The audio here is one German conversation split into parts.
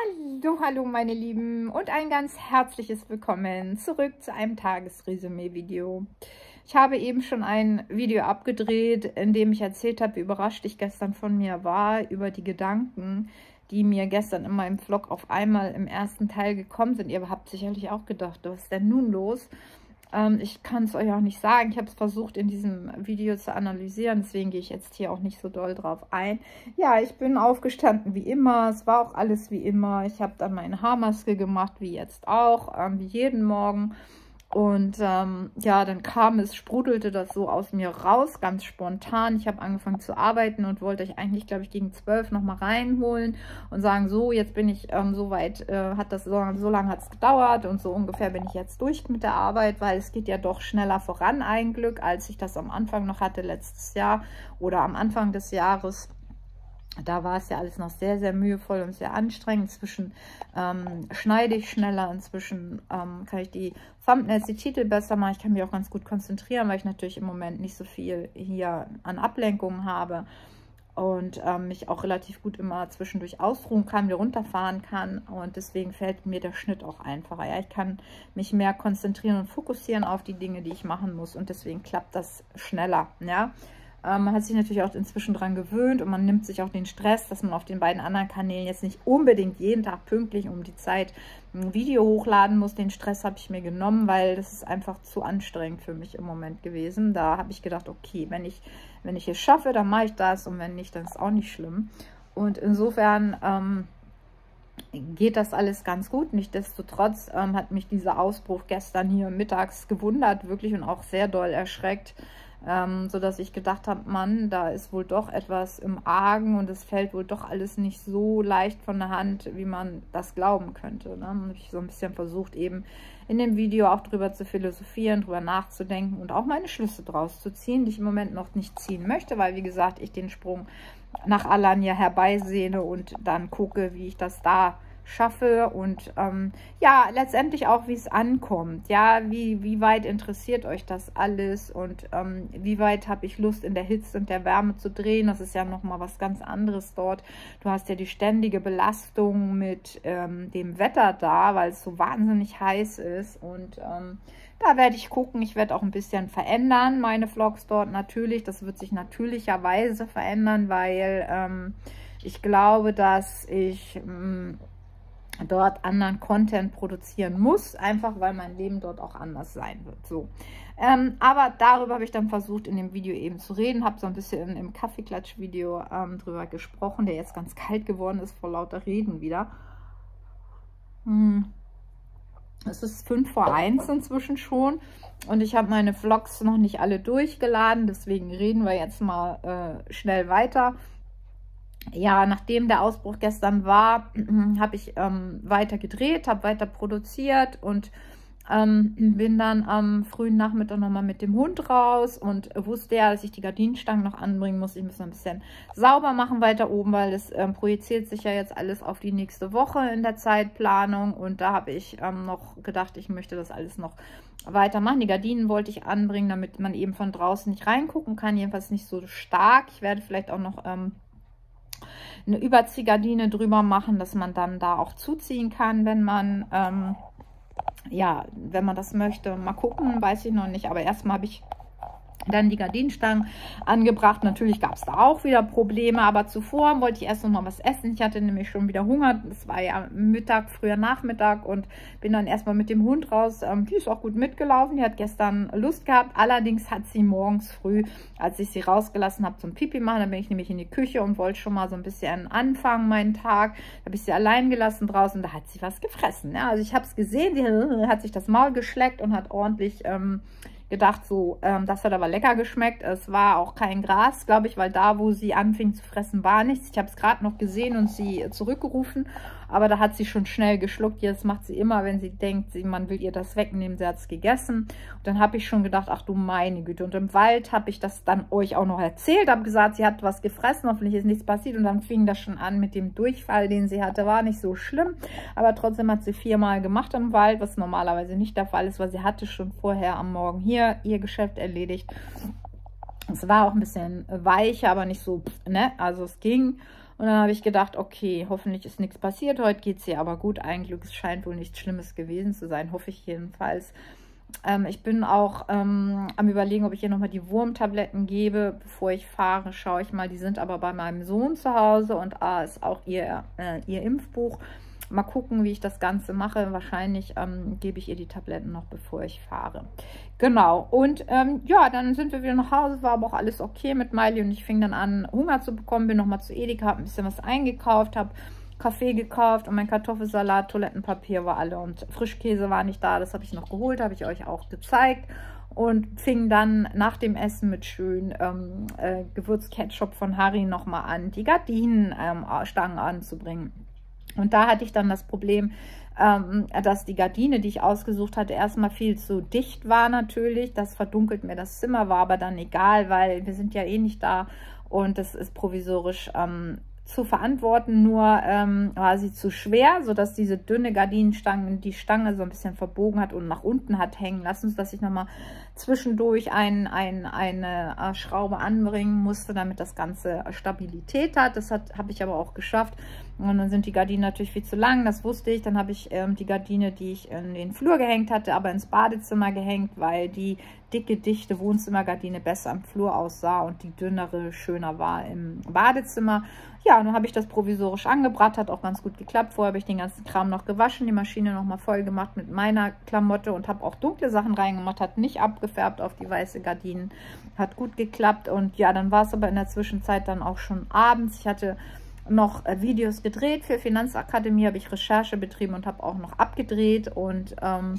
Hallo, hallo meine Lieben und ein ganz herzliches Willkommen zurück zu einem Tagesresümee-Video. Ich habe eben schon ein Video abgedreht, in dem ich erzählt habe, wie überrascht ich gestern von mir war über die Gedanken, die mir gestern in meinem Vlog auf einmal im ersten Teil gekommen sind. Ihr habt sicherlich auch gedacht, was ist denn nun los? Ich kann es euch auch nicht sagen. Ich habe es versucht, in diesem Video zu analysieren. Deswegen gehe ich jetzt hier auch nicht so doll drauf ein. Ja, ich bin aufgestanden wie immer. Es war auch alles wie immer. Ich habe dann meine Haarmaske gemacht, wie jetzt auch, wie jeden Morgen. Und ja, dann sprudelte das so aus mir raus, ganz spontan. Ich habe angefangen zu arbeiten und wollte euch eigentlich, glaube ich, gegen 12 nochmal reinholen und sagen, so, jetzt bin ich so weit, so lange hat es gedauert und so ungefähr bin ich jetzt durch mit der Arbeit, weil es geht ja doch schneller voran, ein Glück, als ich das am Anfang noch hatte, letztes Jahr oder am Anfang des Jahres. Da war es ja alles noch sehr, sehr mühevoll und sehr anstrengend. Inzwischen schneide ich schneller, inzwischen kann ich die Thumbnails, die Titel besser machen. Ich kann mich auch ganz gut konzentrieren, weil ich natürlich im Moment nicht so viel hier an Ablenkungen habe und mich auch relativ gut immer zwischendurch ausruhen kann, wieder runterfahren kann. Und deswegen fällt mir der Schnitt auch einfacher. Ja, ich kann mich mehr konzentrieren und fokussieren auf die Dinge, die ich machen muss. Und deswegen klappt das schneller, ja. Man hat sich natürlich auch inzwischen dran gewöhnt und man nimmt sich auch den Stress, dass man auf den beiden anderen Kanälen jetzt nicht unbedingt jeden Tag pünktlich um die Zeit ein Video hochladen muss. Den Stress habe ich mir genommen, weil das ist einfach zu anstrengend für mich im Moment gewesen. Da habe ich gedacht, okay, wenn ich es schaffe, dann mache ich das und wenn nicht, dann ist auch nicht schlimm. Und insofern geht das alles ganz gut. Nichtsdestotrotz hat mich dieser Ausbruch gestern hier mittags gewundert, wirklich, und auch sehr doll erschreckt. Sodass ich gedacht habe, Mann, da ist wohl doch etwas im Argen und es fällt wohl doch alles nicht so leicht von der Hand, wie man das glauben könnte. Ne? Und ich so ein bisschen versucht, eben in dem Video auch drüber zu philosophieren, drüber nachzudenken und auch meine Schlüsse draus zu ziehen, die ich im Moment noch nicht ziehen möchte, weil, wie gesagt, ich den Sprung nach Alanya herbeisehne und dann gucke, wie ich das da schaffe und ja, letztendlich auch, wie es ankommt. Ja, wie weit interessiert euch das alles und wie weit habe ich Lust, in der Hitze und der Wärme zu drehen. Das ist ja nochmal was ganz anderes dort. Du hast ja die ständige Belastung mit dem Wetter da, weil es so wahnsinnig heiß ist und da werde ich gucken. Ich werde auch ein bisschen verändern, meine Vlogs dort natürlich. Das wird sich natürlicherweise verändern, weil ich glaube, dass ich dort anderen Content produzieren muss, einfach weil mein Leben dort auch anders sein wird. So. Aber darüber habe ich dann versucht, in dem Video eben zu reden, habe so ein bisschen im Kaffeeklatsch-Video drüber gesprochen, der jetzt ganz kalt geworden ist vor lauter Reden wieder. Es ist 1:05 inzwischen schon und ich habe meine Vlogs noch nicht alle durchgeladen, deswegen reden wir jetzt mal schnell weiter. Ja, nachdem der Ausbruch gestern war, habe ich weiter gedreht, habe weiter produziert und bin dann am frühen Nachmittag nochmal mit dem Hund raus und wusste ja, dass ich die Gardinenstangen noch anbringen muss. Ich muss noch ein bisschen sauber machen weiter oben, weil das projiziert sich ja jetzt alles auf die nächste Woche in der Zeitplanung. Und da habe ich noch gedacht, ich möchte das alles noch weitermachen. Die Gardinen wollte ich anbringen, damit man eben von draußen nicht reingucken kann, jedenfalls nicht so stark. Ich werde vielleicht auch noch eine Überziehgardine drüber machen, dass man dann da auch zuziehen kann, wenn man ja, wenn man das möchte. Mal gucken, weiß ich noch nicht, aber erstmal habe ich dann die Gardinenstangen angebracht. Natürlich gab es da auch wieder Probleme, aber zuvor wollte ich erst noch mal was essen. Ich hatte nämlich schon wieder Hunger. Das war ja Mittag, früher Nachmittag und bin dann erstmal mit dem Hund raus. Die ist auch gut mitgelaufen. Die hat gestern Lust gehabt. Allerdings hat sie morgens früh, als ich sie rausgelassen habe zum Pipi machen, dann bin ich nämlich in die Küche und wollte schon mal so ein bisschen anfangen, meinen Tag. Da habe ich sie allein gelassen draußen. Da hat sie was gefressen. Ja, also ich habe es gesehen. Die hat sich das Maul geschleckt und hat ordentlich gedacht, so, das hat aber lecker geschmeckt. Es war auch kein Gras, glaube ich, weil da, wo sie anfing zu fressen, war nichts. Ich habe es gerade noch gesehen und sie zurückgerufen, aber da hat sie schon schnell geschluckt. Jetzt macht sie immer, wenn sie denkt, man will ihr das wegnehmen, sie hat es gegessen. Und dann habe ich schon gedacht, ach du meine Güte. Und im Wald habe ich das dann euch auch noch erzählt, habe gesagt, sie hat was gefressen, hoffentlich ist nichts passiert. Und dann fing das schon an mit dem Durchfall, den sie hatte, war nicht so schlimm. Aber trotzdem hat sie 4-mal gemacht im Wald, was normalerweise nicht der Fall ist, weil sie hatte schon vorher am Morgen hier ihr Geschäft erledigt. Es war auch ein bisschen weicher, aber nicht so, ne? Also es ging. Und dann habe ich gedacht, okay, hoffentlich ist nichts passiert. Heute geht es ihr aber gut. Ein Glück, es scheint wohl nichts Schlimmes gewesen zu sein, hoffe ich jedenfalls. Ich bin auch am Überlegen, ob ich ihr nochmal die Wurmtabletten gebe, bevor ich fahre. Schaue ich mal, die sind aber bei meinem Sohn zu Hause und ist auch ihr Impfbuch. Mal gucken, wie ich das Ganze mache. Wahrscheinlich gebe ich ihr die Tabletten noch, bevor ich fahre. Genau. Und ja, dann sind wir wieder nach Hause. War aber auch alles okay mit Miley. Und ich fing dann an, Hunger zu bekommen. Bin nochmal zu Edeka, habe ein bisschen was eingekauft, habe Kaffee gekauft und mein Kartoffelsalat, Toilettenpapier war alle. Und Frischkäse war nicht da. Das habe ich noch geholt, habe ich euch auch gezeigt. Und fing dann nach dem Essen mit schön Gewürzketchup von Harry nochmal an, die Gardinenstangen anzubringen. Und da hatte ich dann das Problem, dass die Gardine, die ich ausgesucht hatte, erstmal viel zu dicht war natürlich. Das verdunkelt mir das Zimmer, war aber dann egal, weil wir sind ja eh nicht da und das ist provisorisch zu verantworten. Nur war sie zu schwer, sodass diese dünne Gardinenstange die Stange so ein bisschen verbogen hat und nach unten hat hängen lassen, sodass ich nochmal zwischendurch eine Schraube anbringen musste, damit das Ganze Stabilität hat. Das habe ich aber auch geschafft. Und dann sind die Gardinen natürlich viel zu lang, das wusste ich. Dann habe ich die Gardine, die ich in den Flur gehängt hatte, aber ins Badezimmer gehängt, weil die dicke, dichte Wohnzimmergardine besser im Flur aussah und die dünnere schöner war im Badezimmer. Ja, und dann habe ich das provisorisch angebracht, hat auch ganz gut geklappt. Vorher habe ich den ganzen Kram noch gewaschen, die Maschine nochmal voll gemacht mit meiner Klamotte und habe auch dunkle Sachen reingemacht, hat nicht abgefärbt auf die weiße Gardinen, hat gut geklappt. Und ja, dann war es aber in der Zwischenzeit dann auch schon abends. Ich hatte noch Videos gedreht für Finanzakademie, habe ich Recherche betrieben und habe auch noch abgedreht und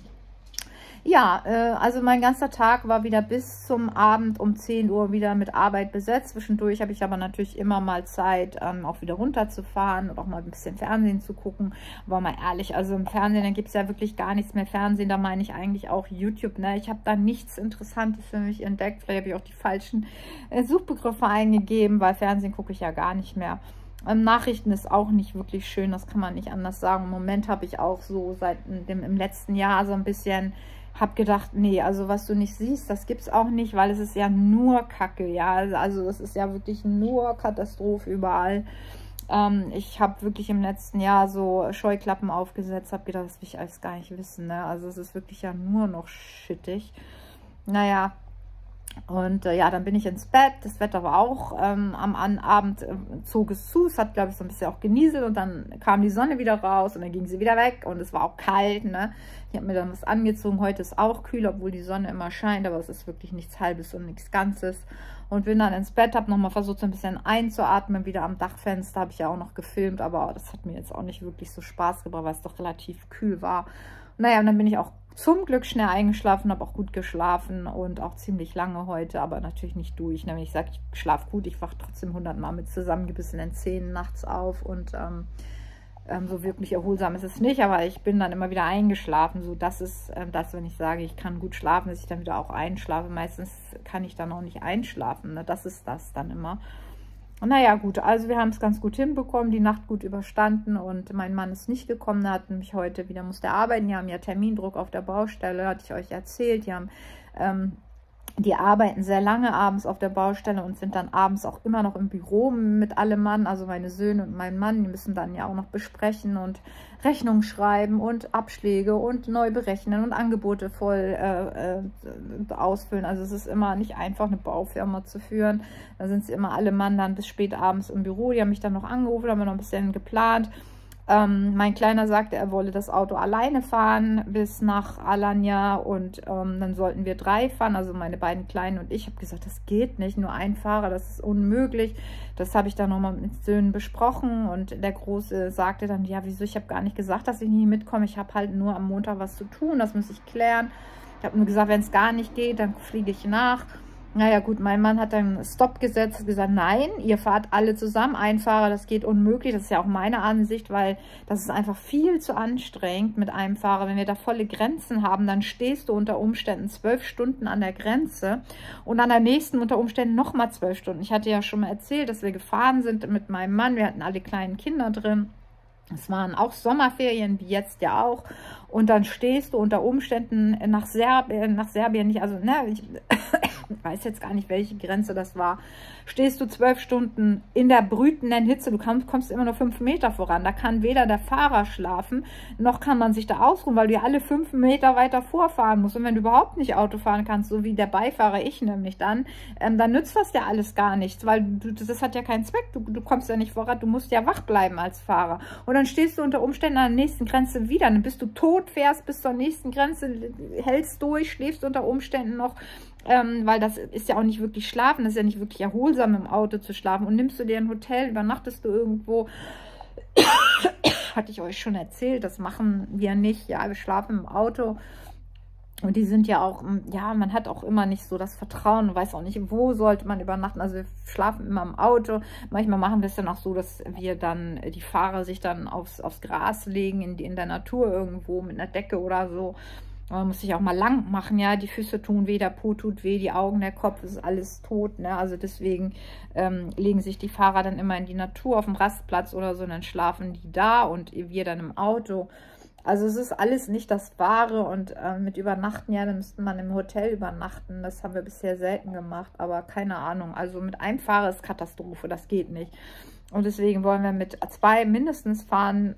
ja, also mein ganzer Tag war wieder bis zum Abend um 10 Uhr wieder mit Arbeit besetzt. Zwischendurch habe ich aber natürlich immer mal Zeit, auch wieder runterzufahren und auch mal ein bisschen Fernsehen zu gucken. Aber mal ehrlich, also im Fernsehen, da gibt es ja wirklich gar nichts mehr Fernsehen. Da meine ich eigentlich auch YouTube. Ne? Ich habe da nichts Interessantes für mich entdeckt. Vielleicht habe ich auch die falschen Suchbegriffe eingegeben, weil Fernsehen gucke ich ja gar nicht mehr. Nachrichten ist auch nicht wirklich schön, das kann man nicht anders sagen. Im Moment habe ich auch so seit im letzten Jahr so ein bisschen, habe gedacht, nee, also was du nicht siehst, das gibt es auch nicht, weil es ist ja nur Kacke, ja, also das ist ja wirklich nur Katastrophe überall. Ich habe wirklich im letzten Jahr so Scheuklappen aufgesetzt, habe gedacht, das will ich alles gar nicht wissen, ne? Also es ist wirklich ja nur noch shittig. Naja, und ja, dann bin ich ins Bett. Das Wetter war auch am Abend zog es zu. Es hat, glaube ich, so ein bisschen auch genieselt und dann kam die Sonne wieder raus und dann ging sie wieder weg und es war auch kalt, ne? Ich habe mir dann was angezogen. Heute ist auch kühl, obwohl die Sonne immer scheint, aber es ist wirklich nichts Halbes und nichts Ganzes. Und bin dann ins Bett, habe nochmal versucht, so ein bisschen einzuatmen. Wieder am Dachfenster habe ich ja auch noch gefilmt, aber das hat mir jetzt auch nicht wirklich so Spaß gebracht, weil es doch relativ kühl war. Naja, und dann bin ich auch zum Glück schnell eingeschlafen, habe auch gut geschlafen und auch ziemlich lange heute, aber natürlich nicht durch. Wenn ich sage, ich schlafe gut, ich wache trotzdem 100-mal mit zusammengebissenen Zähnen nachts auf und so wirklich erholsam ist es nicht, aber ich bin dann immer wieder eingeschlafen. So, das ist das, wenn ich sage, ich kann gut schlafen, dass ich dann wieder auch einschlafe. Meistens kann ich dann auch nicht einschlafen, ne? Das ist das dann immer. Naja, gut, also wir haben es ganz gut hinbekommen, die Nacht gut überstanden und mein Mann ist nicht gekommen, er hat nämlich heute wieder, musste arbeiten, die haben ja Termindruck auf der Baustelle, hatte ich euch erzählt, die arbeiten sehr lange abends auf der Baustelle und sind dann abends auch immer noch im Büro mit allem Mann, also meine Söhne und mein Mann, die müssen dann ja auch noch besprechen und Rechnungen schreiben und Abschläge und neu berechnen und Angebote voll ausfüllen. Also es ist immer nicht einfach, eine Baufirma zu führen. Da sind sie immer alle Mann dann bis spät abends im Büro. Die haben mich dann noch angerufen, haben wir noch ein bisschen geplant. Mein Kleiner sagte, er wolle das Auto alleine fahren bis nach Alanya und dann sollten wir 3 fahren, also meine beiden Kleinen und ich. Habe gesagt, das geht nicht, nur ein Fahrer, das ist unmöglich. Das habe ich dann nochmal mit den Söhnen besprochen und der Große sagte dann, ja wieso, ich habe gar nicht gesagt, dass ich nicht mitkomme, ich habe halt nur am Montag was zu tun, das muss ich klären. Ich habe nur gesagt, wenn es gar nicht geht, dann fliege ich nach. Naja gut, mein Mann hat dann Stopp gesetzt und gesagt, nein, ihr fahrt alle zusammen, ein Fahrer, das geht unmöglich. Das ist ja auch meine Ansicht, weil das ist einfach viel zu anstrengend mit einem Fahrer. Wenn wir da volle Grenzen haben, dann stehst du unter Umständen 12 Stunden an der Grenze und an der nächsten unter Umständen nochmal 12 Stunden. Ich hatte ja schon mal erzählt, dass wir gefahren sind mit meinem Mann, wir hatten alle kleinen Kinder drin. Es waren auch Sommerferien, wie jetzt ja auch. Und dann stehst du unter Umständen nach Serbien nicht, also ne, ich weiß jetzt gar nicht, welche Grenze das war, stehst du 12 Stunden in der brütenden Hitze, du kommst immer nur 5 Meter voran, da kann weder der Fahrer schlafen, noch kann man sich da ausruhen, weil du ja alle 5 Meter weiter vorfahren musst. Und wenn du überhaupt nicht Auto fahren kannst, so wie der Beifahrer, ich nämlich dann nützt das ja alles gar nichts, weil das hat ja keinen Zweck, du kommst ja nicht voran, du musst ja wach bleiben als Fahrer. Und dann stehst du unter Umständen an der nächsten Grenze wieder, dann bist du tot, fährst bis zur nächsten Grenze, hältst durch, schläfst unter Umständen noch, weil das ist ja auch nicht wirklich schlafen, das ist ja nicht wirklich erholsam im Auto zu schlafen. Und nimmst du dir ein Hotel, übernachtest du irgendwo, hatte ich euch schon erzählt, das machen wir nicht, ja, wir schlafen im Auto. Und die sind ja auch, ja, man hat auch immer nicht so das Vertrauen, weiß auch nicht, wo sollte man übernachten. Also wir schlafen immer im Auto. Manchmal machen wir es dann auch so, dass wir dann, die Fahrer sich dann aufs Gras legen, in der Natur irgendwo mit einer Decke oder so. Man muss sich auch mal lang machen, ja, die Füße tun weh, der Po tut weh, die Augen, der Kopf, ist alles tot, ne, also deswegen legen sich die Fahrer dann immer in die Natur auf dem Rastplatz oder so, und dann schlafen die da und wir dann im Auto. Also es ist alles nicht das Wahre, und mit Übernachten, ja, dann müsste man im Hotel übernachten, das haben wir bisher selten gemacht, aber keine Ahnung, also mit einem Fahrer ist Katastrophe, das geht nicht. Und deswegen wollen wir mit 2 mindestens fahren,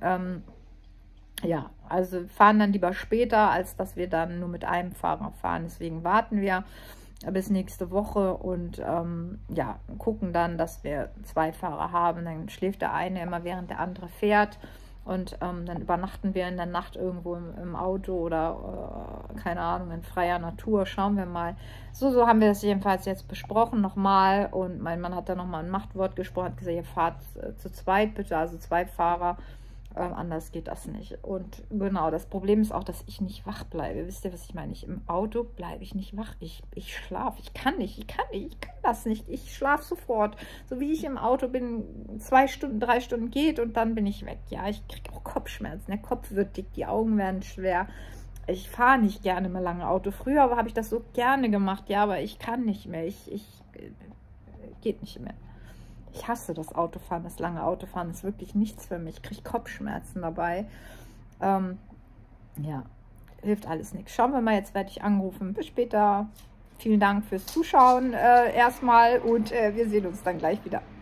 ja, also fahren dann lieber später, als dass wir dann nur mit einem Fahrer fahren. Deswegen warten wir bis nächste Woche und ja, gucken dann, dass wir 2 Fahrer haben. Dann schläft der eine immer, während der andere fährt. Und dann übernachten wir in der Nacht irgendwo im Auto oder, keine Ahnung, in freier Natur. Schauen wir mal. So haben wir das jedenfalls jetzt besprochen nochmal. Und mein Mann hat da nochmal ein Machtwort gesprochen, hat gesagt, ihr fahrt zu zweit bitte, also 2 Fahrer. Anders geht das nicht. Und genau, das Problem ist auch, dass ich nicht wach bleibe. Wisst ihr, was ich meine? Im Auto bleibe ich nicht wach. Ich schlafe. Ich kann das nicht. Ich schlafe sofort. So wie ich im Auto bin, 2 Stunden, 3 Stunden geht und dann bin ich weg. Ja, ich kriege auch Kopfschmerzen. Der Kopf wird dick, die Augen werden schwer. Ich fahre nicht gerne mehr lange Auto. Früher habe ich das so gerne gemacht, ja, aber ich kann nicht mehr. Geht nicht mehr. Ich hasse das Autofahren, das lange Autofahren ist wirklich nichts für mich. Ich kriege Kopfschmerzen dabei. Ja, hilft alles nichts. Schauen wir mal, jetzt werde ich angerufen. Bis später. Vielen Dank fürs Zuschauen erstmal und wir sehen uns dann gleich wieder.